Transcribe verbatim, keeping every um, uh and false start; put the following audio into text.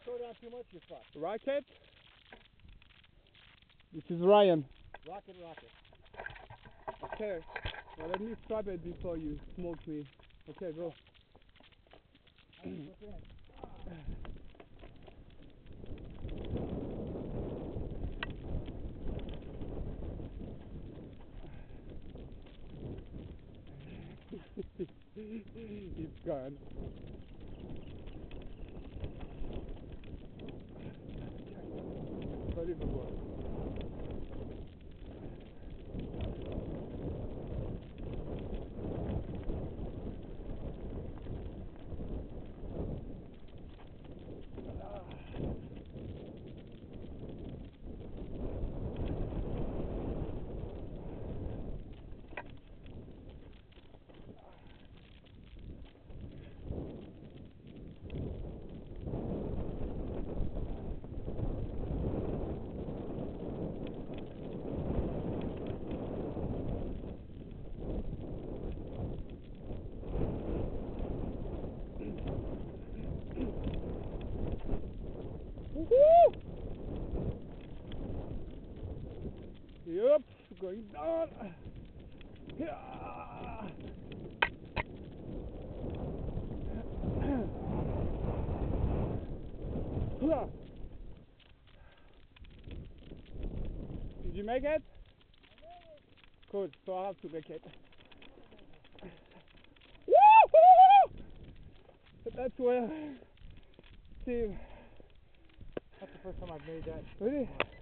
Slow down too much, you fuck. Rocket. This is Ryan. Rocket, rocket. Okay. Now let me strap it before you smoke me. Okay, go. He's gone. Unbelievable. Woohoo! Yep, going down. Yeah. Did you make it? Good, so I have to make it. Woohoo! That's where. See. That's the first time I've made that. Really?